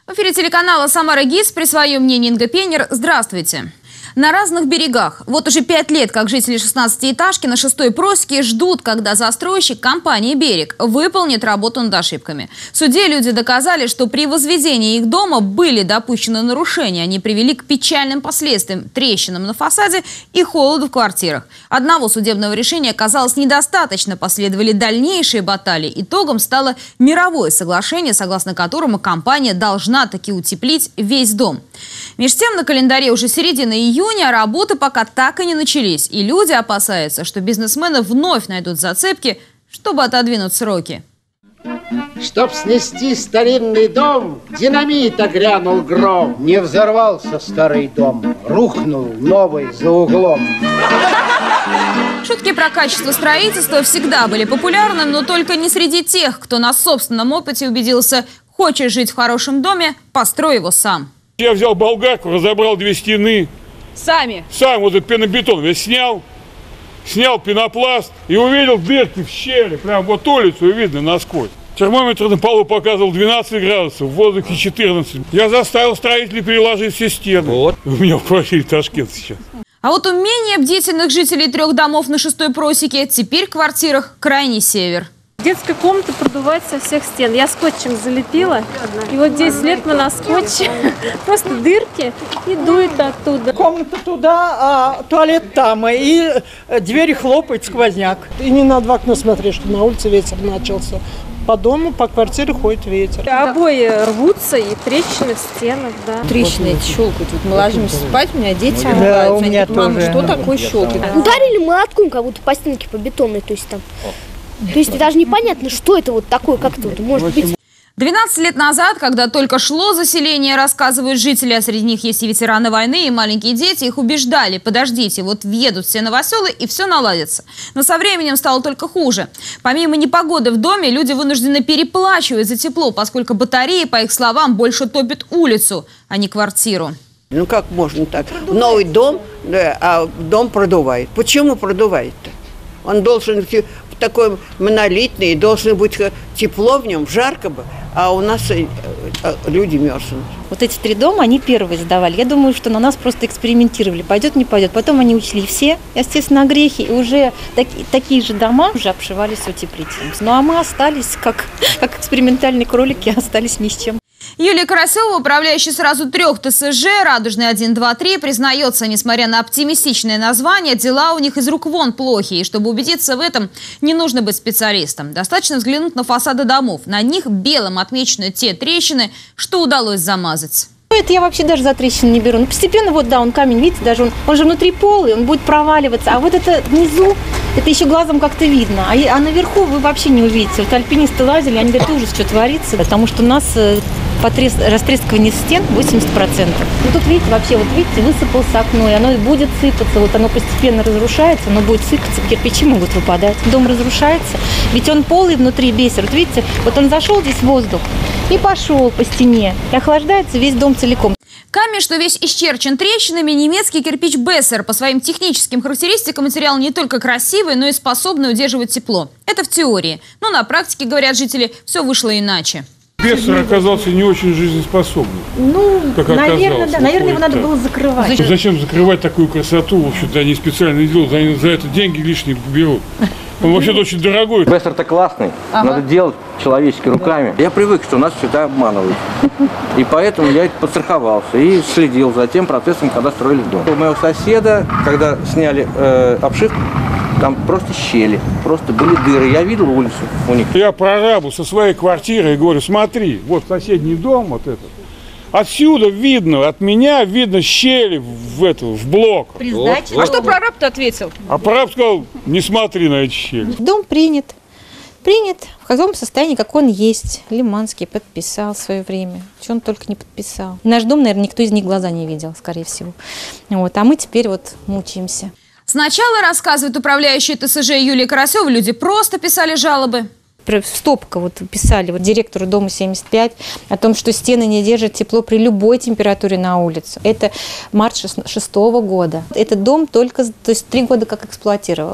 В эфире телеканала «Самара ГИС» при своем мнении Инга Пенер. Здравствуйте. На разных берегах. Вот уже 5 лет, как жители 16-этажки на 6-й просеке ждут, когда застройщик компании «Берег» выполнит работу над ошибками. В суде люди доказали, что при возведении их дома были допущены нарушения. Они привели к печальным последствиям – трещинам на фасаде и холоду в квартирах. Одного судебного решения оказалось недостаточно. Последовали дальнейшие баталии. Итогом стало мировое соглашение, согласно которому компания должна таки утеплить весь дом. Меж тем, на календаре уже середина июня, работы пока так и не начались. И люди опасаются, что бизнесмены вновь найдут зацепки, чтобы отодвинуть сроки. Чтоб снести старинный дом, динамита грянул гром. Не взорвался старый дом, рухнул новый за углом. Шутки про качество строительства всегда были популярны, но только не среди тех, кто на собственном опыте убедился: хочешь жить в хорошем доме, построй его сам. Я взял болгарку, разобрал 2 стены. Сами? Сам вот этот пенобетон я снял пенопласт и увидел дырки в щели. Прям вот улицу видно насквозь. Термометр на полу показывал 12 градусов, в воздухе 14. Я заставил строителей переложить все стены. Вот. У меня в квартире Ташкент сейчас. А вот у менее бдительных жителей 3 домов на 6-й просеке теперь в квартирах крайний север. Детская комната продувает со всех стен. Я скотчем залепила. И вот 10 лет мы на скотче. Просто дырки и дует оттуда. Комната туда, а туалет там. И двери хлопает, сквозняк. И не надо в окно смотреть, что на улице ветер начался. По дому, по квартире ходит ветер. Обои рвутся и трещины в стенах, да. Трещины эти щелкают. Вот мы ложимся спать, у меня дети да, у меня говорят: мама, тоже. что такое щелкает? Ударили молотком, как будто по стенке, по бетонной, то есть там. То есть даже непонятно, что это вот такое, как это вот может быть. 12 лет назад, когда только шло заселение, рассказывают жители, а среди них есть и ветераны войны, и маленькие дети, их убеждали: подождите, вот въедут все новоселы и все наладится. Но со временем стало только хуже. Помимо непогоды в доме, люди вынуждены переплачивать за тепло, поскольку батареи, по их словам, больше топят улицу, а не квартиру. Ну как можно так? Новый дом, да, а дом продувает. Почему продувает-то? Он должен быть такой монолитный, должно быть тепло в нем, жарко бы, а у нас люди мерзнут. Вот эти 3 дома, они первые сдавали. Я думаю, что на нас просто экспериментировали. Пойдет, не пойдет. Потом они учли все, естественно, грехи. И уже такие же дома уже обшивались утеплителем. Ну а мы остались, как экспериментальные кролики, остались ни с чем. Юлия Карасева, управляющая сразу 3 ТСЖ, «Радужный 1, 2, 3», признается, несмотря на оптимистичное название, дела у них из рук вон плохие. И чтобы убедиться в этом, не нужно быть специалистом. Достаточно взглянуть на фасады домов. На них белым отмечены те трещины, что удалось замазать. Это я вообще даже за трещины не беру. Ну, постепенно, вот да, он камень, видите, даже он же внутри полый, он будет проваливаться. А вот это внизу, это еще глазом как-то видно. А наверху вы вообще не увидите. Вот альпинисты лазили, они говорят: ужас, что творится. Потому что у нас растрескивание стен 80%. Ну тут, видите, вообще, вот видите, высыпалось окно, и оно будет сыпаться. Вот оно постепенно разрушается, оно будет сыпаться, кирпичи могут выпадать. Дом разрушается, ведь он полый внутри бисер. Вот видите, вот он зашел здесь в воздух и пошел по стене, и охлаждается весь дом целиком. Камень, что весь исчерчен трещинами, немецкий кирпич Бессер. По своим техническим характеристикам материал не только красивый, но и способный удерживать тепло. Это в теории. Но на практике, говорят жители, все вышло иначе. Бессер оказался не очень жизнеспособным. Ну, наверное, да. Наверное, его надо было закрывать. Зачем закрывать такую красоту? В общем-то, они специально делают, они за это деньги лишние берут. Он вообще-то очень дорогой. Бессер-то классный, надо делать человеческими руками. Я привык, что нас всегда обманывают. И поэтому я подстраховался и следил за тем процессом, когда строили дом. У моего соседа, когда сняли обшивку, там просто щели, просто были дыры. Я видел улицу у них. Я прорабу со своей квартиры говорю: смотри, вот соседний дом, вот этот. Отсюда видно, от меня видно щели в блок. Вот. А что прораб-то ответил? А прораб сказал: не смотри на эти щели. Дом принят. В каком состоянии, как он есть. Лиманский подписал в свое время. Что он только не подписал. Наш дом, наверное, никто из них глаза не видел, скорее всего. Вот. А мы теперь вот мучаемся. Сначала, рассказывает управляющая ТСЖ Юлия Карасева, люди просто писали жалобы. Стопка вот писали вот директору дома 75 о том, что стены не держат тепло при любой температуре на улице. Это март 6-го года. Этот дом только, то есть 3 года как эксплуатировался.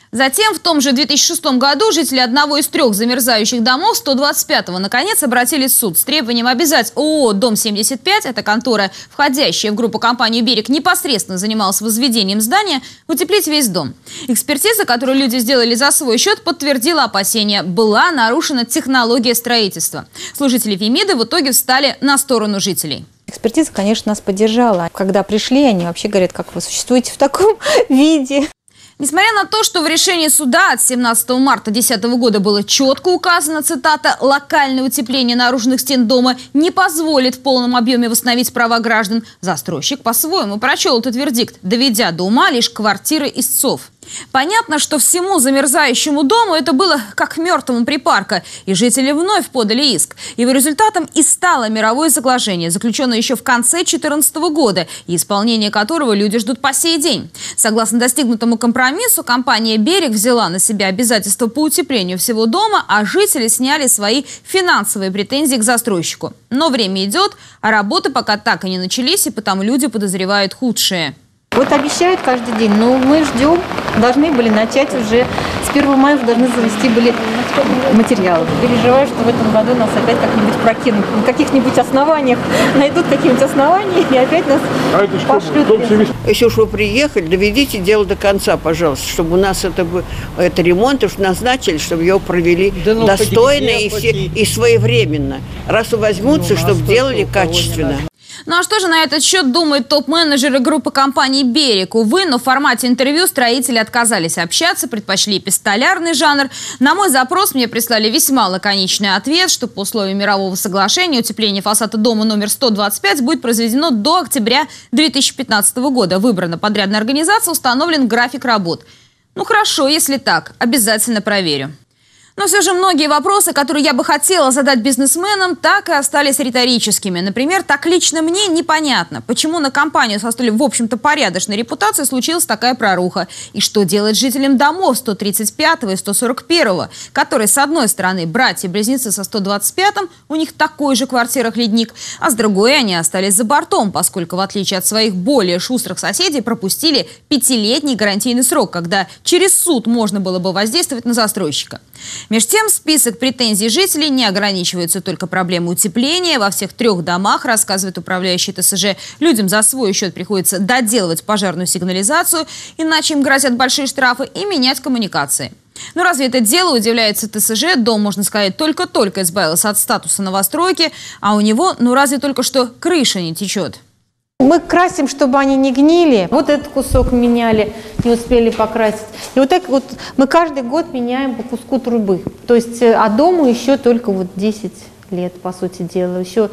Затем, в том же 2006 году, жители одного из 3 замерзающих домов 125-го наконец обратились в суд с требованием обязать ООО «Дом-75», это контора, входящая в группу компании «Берег», непосредственно занималась возведением здания, утеплить весь дом. Экспертиза, которую люди сделали за свой счет, подтвердила опасения. Была нарушена технология строительства. Служители Фемиды в итоге встали на сторону жителей. Экспертиза, конечно, нас поддержала. Когда пришли, они вообще говорят, как вы существуете в таком виде. Несмотря на то, что в решении суда от 17 марта 2010 года было четко указано, цитата, «локальное утепление наружных стен дома не позволит в полном объеме восстановить права граждан», застройщик по-своему прочел этот вердикт, доведя до ума лишь квартиры истцов. Понятно, что всему замерзающему дому это было как мертвому припарка, и жители вновь подали иск. Его результатом и стало мировое соглашение, заключенное еще в конце 2014 года, и исполнение которого люди ждут по сей день. Согласно достигнутому компромиссу, компания «Берег» взяла на себя обязательства по утеплению всего дома, а жители сняли свои финансовые претензии к застройщику. Но время идет, а работы пока так и не начались, и потому люди подозревают худшее. Вот обещают каждый день, но мы ждем, должны были начать уже, с 1 мая уже должны завести были материалы. Переживаю, что в этом году нас опять как-нибудь прокинут, на каких-нибудь основаниях, найдут какие-нибудь основания и опять нас пошлют. Если уж вы приехали, доведите дело до конца, пожалуйста, чтобы у нас это ремонт уж назначили, чтобы его провели достойно и своевременно. Раз возьмутся, чтобы делали качественно. Ну а что же на этот счет думают топ-менеджеры группы компаний «Берег»? Увы, но в формате интервью строители отказались общаться, предпочли эпистолярный жанр. На мой запрос мне прислали весьма лаконичный ответ, что по условиям мирового соглашения утепление фасада дома номер 125 будет произведено до октября 2015 года. Выбрана подрядная организация, установлен график работ. Ну хорошо, если так, обязательно проверю. Но все же многие вопросы, которые я бы хотела задать бизнесменам, так и остались риторическими. Например, так лично мне непонятно, почему на компанию со столь, в общем-то, порядочной репутацией случилась такая проруха. И что делать жителям домов 135 и 141, которые, с одной стороны, братья-близнецы со 125-м, у них такой же в квартирах ледник, а с другой они остались за бортом, поскольку, в отличие от своих более шустрых соседей, пропустили 5-летний гарантийный срок, когда через суд можно было бы воздействовать на застройщика. Между тем, список претензий жителей не ограничивается только проблемой утепления. Во всех 3 домах, рассказывает управляющий ТСЖ, людям за свой счет приходится доделывать пожарную сигнализацию, иначе им грозят большие штрафы, и менять коммуникации. Но разве это дело, удивляется ТСЖ, дом, можно сказать, только-только избавился от статуса новостройки, а у него, ну разве только что крыша не течет. Мы красим, чтобы они не гнили. Вот этот кусок меняли, не успели покрасить. И вот так вот мы каждый год меняем по куску трубы. То есть, а дому еще только вот 10 лет, по сути дела. Еще,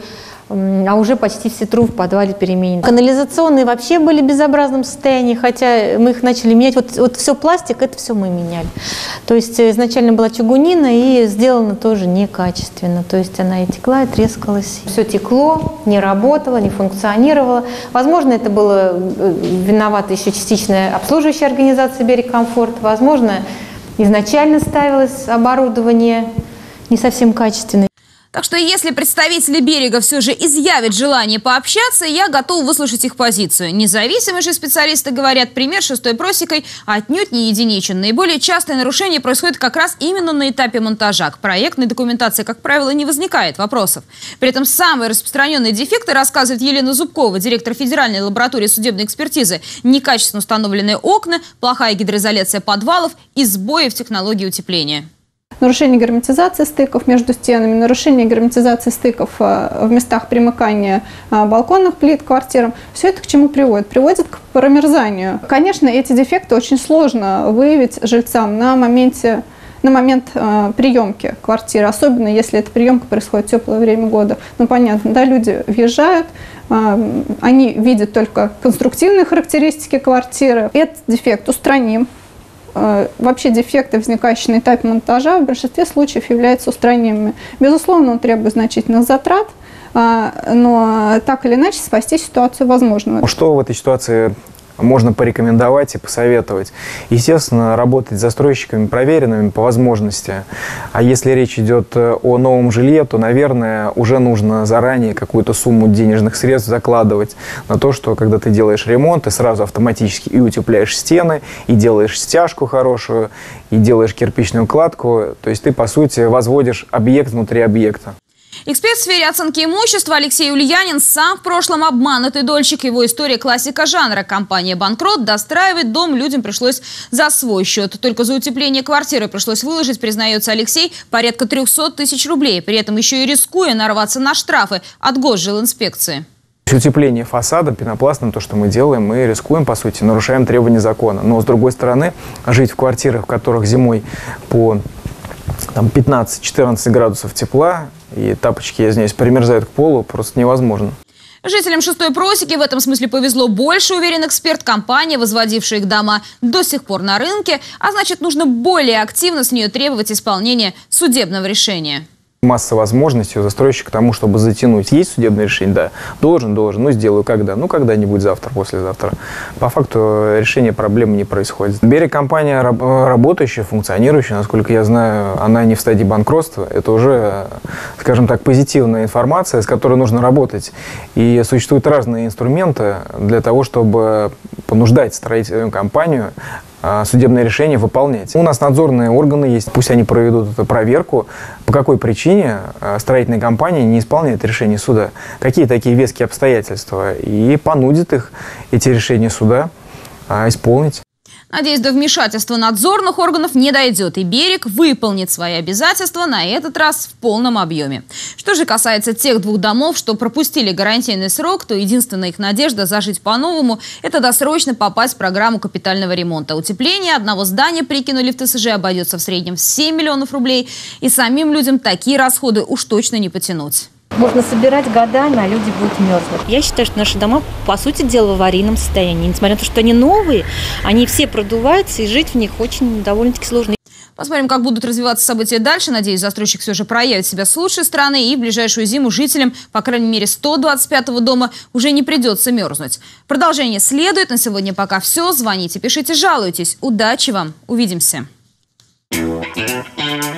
а уже почти все трубы в подвале переменены. Канализационные вообще были в безобразном состоянии, хотя мы их начали менять. Вот все пластик, это все мы меняли. То есть изначально была чугунина и сделано тоже некачественно. То есть она и текла, и трескалась. Все текло, не работало, не функционировало. Возможно, это было виновата еще частично обслуживающая организация «Берег Комфорт». Возможно, изначально ставилось оборудование не совсем качественное. Так что если представители «Берега» все же изъявят желание пообщаться, я готов выслушать их позицию. Независимые же специалисты говорят, пример 6-й просекой отнюдь не единичен. Наиболее частые нарушения происходят как раз именно на этапе монтажа. К проектной документации, как правило, не возникает вопросов. При этом самые распространенные дефекты, рассказывает Елена Зубкова, директор Федеральной лаборатории судебной экспертизы, некачественно установленные окна, плохая гидроизоляция подвалов и сбои в технологии утепления. Нарушение герметизации стыков между стенами, нарушение герметизации стыков в местах примыкания балконных плит к квартирам. Все это к чему приводит? Приводит к промерзанию. Конечно, эти дефекты очень сложно выявить жильцам на момент приемки квартиры, особенно если эта приемка происходит в теплое время года. Ну, понятно, да, люди въезжают, они видят только конструктивные характеристики квартиры. Этот дефект устраним. Вообще дефекты, возникающие на этапе монтажа, в большинстве случаев являются устранимыми. Безусловно, он требует значительных затрат, но так или иначе спасти ситуацию возможно. Что в этой ситуации можно порекомендовать и посоветовать. Естественно, работать с застройщиками проверенными по возможности. А если речь идет о новом жилье, то, наверное, уже нужно заранее какую-то сумму денежных средств закладывать на то, что когда ты делаешь ремонт, ты сразу автоматически и утепляешь стены, и делаешь стяжку хорошую, и делаешь кирпичную кладку. То есть ты, по сути, возводишь объект внутри объекта. Эксперт в сфере оценки имущества Алексей Ульянин сам в прошлом обманутый дольщик. Его история классика жанра. Компания «Банкрот» достраивать дом людям пришлось за свой счет. Только за утепление квартиры пришлось выложить, признается Алексей, порядка 300 тысяч рублей. При этом еще и рискуя нарваться на штрафы от Госжилинспекции. Утепление фасада пенопластом, то, что мы делаем, мы рискуем, по сути, нарушаем требования закона. Но, с другой стороны, жить в квартирах, в которых зимой по 15-14 градусов тепла, и тапочки, я извиняюсь, примерзают к полу, просто невозможно. Жителям 6-й просеки в этом смысле повезло больше, уверен эксперт. Компания, возводившая их дома, до сих пор на рынке, а значит, нужно более активно с нее требовать исполнения судебного решения. Масса возможностей у застройщика к тому, чтобы затянуть. Есть судебное решение? Да. Должен. Ну, сделаю когда? Ну, когда-нибудь завтра, послезавтра. По факту решение проблемы не происходит. Берег компания работающая, функционирующая. Насколько я знаю, она не в стадии банкротства. Это уже, скажем так, позитивная информация, с которой нужно работать. И существуют разные инструменты для того, чтобы понуждать строительную компанию судебное решение выполнять. У нас надзорные органы есть, пусть они проведут эту проверку, по какой причине строительная компания не исполняет решение суда, какие такие веские обстоятельства, и понудит их, эти решения суда, исполнить. Надеюсь, до вмешательства надзорных органов не дойдет, и берег выполнит свои обязательства на этот раз в полном объеме. Что же касается тех двух домов, что пропустили гарантийный срок, то единственная их надежда зажить по-новому – это досрочно попасть в программу капитального ремонта. Утепление одного здания, прикинули в ТСЖ, обойдется в среднем в 7 миллионов рублей, и самим людям такие расходы уж точно не потянуть. Можно собирать годами, а люди будут мерзнуть. Я считаю, что наши дома, по сути дела, в аварийном состоянии. Несмотря на то, что они новые, они все продуваются, и жить в них очень довольно-таки сложно. Посмотрим, как будут развиваться события дальше. Надеюсь, застройщик все же проявит себя с лучшей стороны, и в ближайшую зиму жителям, по крайней мере, 125-го дома уже не придется мерзнуть. Продолжение следует. На сегодня пока все. Звоните, пишите, жалуйтесь. Удачи вам. Увидимся.